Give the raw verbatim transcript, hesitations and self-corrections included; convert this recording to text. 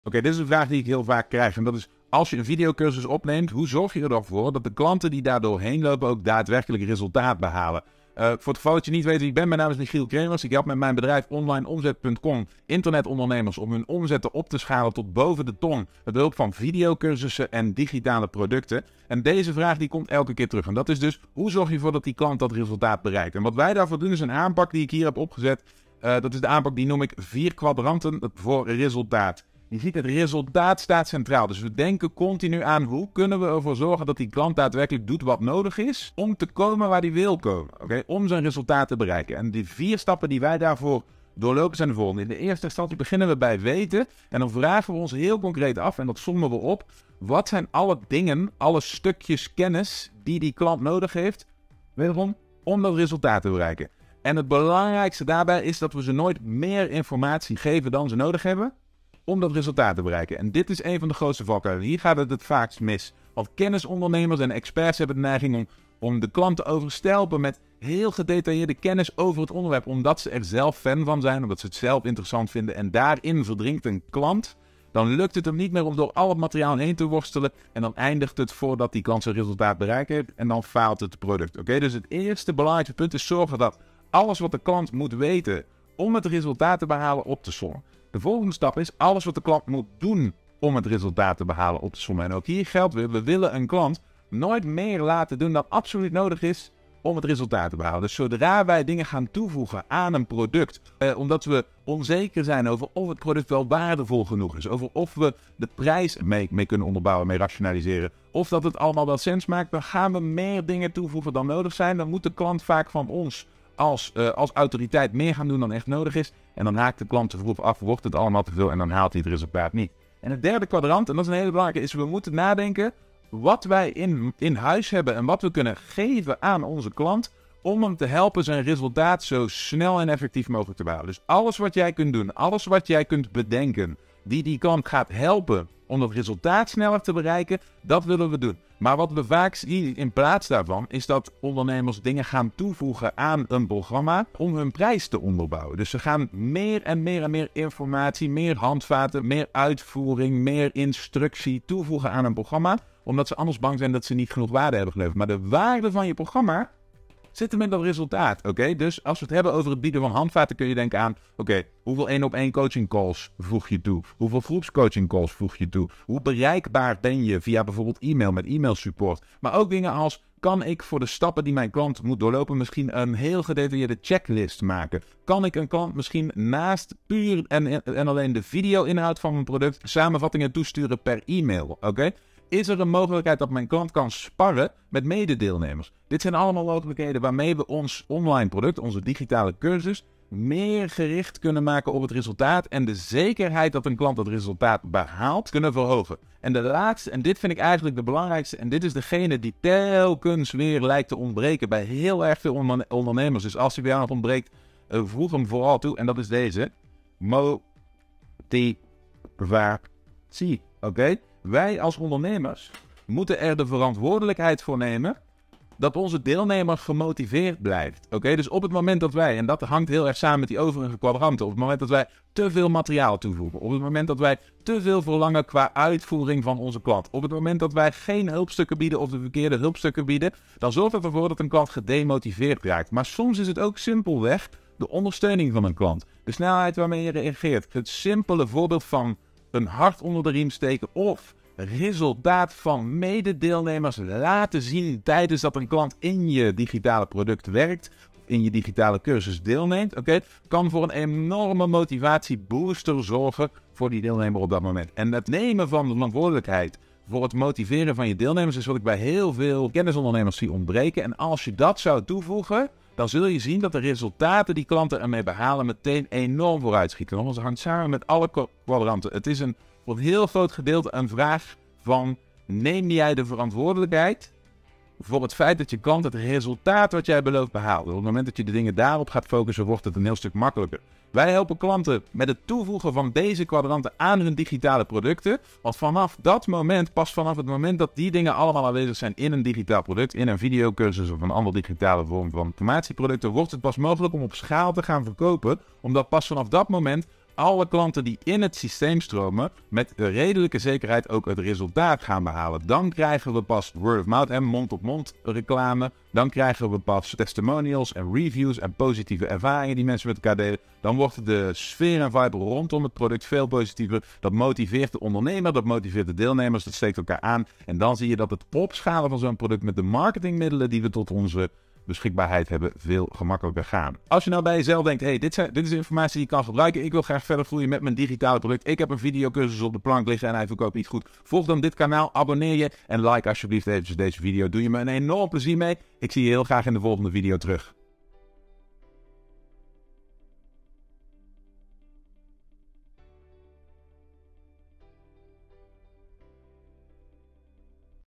Oké, dit is een vraag die ik heel vaak krijg. En dat is, als je een videocursus opneemt, hoe zorg je ervoor dat de klanten die daar doorheen lopen ook daadwerkelijk resultaat behalen? Uh, voor het geval dat je niet weet wie ik ben, mijn naam is Michiel Kremers. Ik help met mijn bedrijf online omzet punt com internetondernemers om hun omzetten op te schalen tot boven de ton met behulp van videocursussen en digitale producten. En deze vraag die komt elke keer terug. En dat is dus, hoe zorg je ervoor dat die klant dat resultaat bereikt? En wat wij daarvoor doen is een aanpak die ik hier heb opgezet. Uh, dat is de aanpak die noem ik vier kwadranten voor resultaat. Je ziet, het resultaat staat centraal. Dus we denken continu aan hoe kunnen we ervoor zorgen dat die klant daadwerkelijk doet wat nodig is om te komen waar hij wil komen. Okay? Om zijn resultaat te bereiken. En die vier stappen die wij daarvoor doorlopen zijn de volgende. In de eerste instantie beginnen we bij weten. En dan vragen we ons heel concreet af, en dat sommen we op. Wat zijn alle dingen, alle stukjes kennis die die klant nodig heeft, wederom, om dat resultaat te bereiken. En het belangrijkste daarbij is dat we ze nooit meer informatie geven dan ze nodig hebben om dat resultaat te bereiken. En dit is een van de grootste valkuilen. Hier gaat het het vaakst mis. Want kennisondernemers en experts hebben de neiging om, om de klant te overstelpen met heel gedetailleerde kennis over het onderwerp, omdat ze er zelf fan van zijn, omdat ze het zelf interessant vinden. En daarin verdrinkt een klant. Dan lukt het hem niet meer om door al het materiaal heen te worstelen. En dan eindigt het voordat die klant zijn resultaat bereikt heeft. En dan faalt het product. Oké, dus het eerste belangrijke punt is zorgen dat alles wat de klant moet weten om het resultaat te behalen op te sommen. De volgende stap is alles wat de klant moet doen om het resultaat te behalen op te sommen. En ook hier geldt weer, we willen een klant nooit meer laten doen dan absoluut nodig is om het resultaat te behalen. Dus zodra wij dingen gaan toevoegen aan een product, eh, omdat we onzeker zijn over of het product wel waardevol genoeg is, over of we de prijs mee, mee kunnen onderbouwen, mee rationaliseren, of dat het allemaal wel sens maakt, dan gaan we meer dingen toevoegen dan nodig zijn. Dan moet de klant vaak van ons als, uh, als autoriteit meer gaan doen dan echt nodig is. En dan haakt de klant te vroeg af, wordt het allemaal te veel en dan haalt hij het resultaat niet. En het derde kwadrant, en dat is een hele belangrijke, is we moeten nadenken wat wij in, in huis hebben en wat we kunnen geven aan onze klant om hem te helpen zijn resultaat zo snel en effectief mogelijk te behalen. Dus alles wat jij kunt doen, alles wat jij kunt bedenken, die die klant gaat helpen om dat resultaat sneller te bereiken, dat willen we doen. Maar wat we vaak zien in plaats daarvan, is dat ondernemers dingen gaan toevoegen aan een programma om hun prijs te onderbouwen. Dus ze gaan meer en meer en meer informatie, meer handvaten, meer uitvoering, meer instructie toevoegen aan een programma, omdat ze anders bang zijn dat ze niet genoeg waarde hebben geleverd. Maar de waarde van je programma zit hem in dat resultaat, oké? Okay? Dus als we het hebben over het bieden van handvaten, kun je denken aan, oké, okay, hoeveel één op één coaching calls voeg je toe? Hoeveel groepscoaching calls voeg je toe? Hoe bereikbaar ben je via bijvoorbeeld e-mail met e-mail support? Maar ook dingen als, kan ik voor de stappen die mijn klant moet doorlopen misschien een heel gedetailleerde checklist maken? Kan ik een klant misschien naast puur en, en alleen de video-inhoud van mijn product samenvattingen toesturen per e-mail, oké? Okay? Is er een mogelijkheid dat mijn klant kan sparren met mededeelnemers? Dit zijn allemaal mogelijkheden waarmee we ons online product, onze digitale cursus, meer gericht kunnen maken op het resultaat en de zekerheid dat een klant dat resultaat behaalt, kunnen verhogen. En de laatste, en dit vind ik eigenlijk de belangrijkste, en dit is degene die telkens weer lijkt te ontbreken bij heel erg veel onder- ondernemers. Dus als die bij jou nog ontbreekt, uh, voeg hem vooral toe, en dat is deze. Motivatie. Oké? Okay? Wij als ondernemers moeten er de verantwoordelijkheid voor nemen dat onze deelnemer gemotiveerd blijft. Oké, okay? Dus op het moment dat wij, en dat hangt heel erg samen met die overige kwadranten, op het moment dat wij te veel materiaal toevoegen, op het moment dat wij te veel verlangen qua uitvoering van onze klant, op het moment dat wij geen hulpstukken bieden of de verkeerde hulpstukken bieden, dan zorgt dat ervoor dat een klant gedemotiveerd raakt. Maar soms is het ook simpelweg de ondersteuning van een klant, de snelheid waarmee je reageert, het simpele voorbeeld van een hart onder de riem steken of resultaat van mededeelnemers laten zien tijdens dat een klant in je digitale product werkt, in je digitale cursus deelneemt, oké, okay, kan voor een enorme motivatiebooster zorgen voor die deelnemer op dat moment. En het nemen van de verantwoordelijkheid voor het motiveren van je deelnemers is wat ik bij heel veel kennisondernemers zie ontbreken. En als je dat zou toevoegen, dan zul je zien dat de resultaten die klanten ermee behalen meteen enorm vooruitschieten. Want het hangt samen met alle kwadranten. Het is een, voor een heel groot gedeelte een vraag van, neem jij de verantwoordelijkheid voor het feit dat je klant het resultaat wat jij belooft behaalt? Op het moment dat je de dingen daarop gaat focussen, wordt het een heel stuk makkelijker. Wij helpen klanten met het toevoegen van deze kwadranten aan hun digitale producten. Want vanaf dat moment, pas vanaf het moment dat die dingen allemaal aanwezig zijn in een digitaal product, in een videocursus of een andere digitale vorm van informatieproducten, wordt het pas mogelijk om op schaal te gaan verkopen. Omdat pas vanaf dat moment alle klanten die in het systeem stromen met redelijke zekerheid ook het resultaat gaan behalen. Dan krijgen we pas word of mouth en mond-op-mond reclame. Dan krijgen we pas testimonials en reviews en positieve ervaringen die mensen met elkaar delen. Dan wordt de sfeer en vibe rondom het product veel positiever. Dat motiveert de ondernemer, dat motiveert de deelnemers, dat steekt elkaar aan. En dan zie je dat het opschalen van zo'n product met de marketingmiddelen die we tot onze beschikbaarheid hebben veel gemakkelijker gaan. Als je nou bij jezelf denkt, hey, dit, zijn, dit is informatie die ik kan gebruiken. Ik wil graag verder groeien met mijn digitale product. Ik heb een videocursus op de plank liggen en hij verkoopt niet goed. Volg dan dit kanaal, abonneer je en like alsjeblieft even deze video. Doe je me een enorm plezier mee. Ik zie je heel graag in de volgende video terug.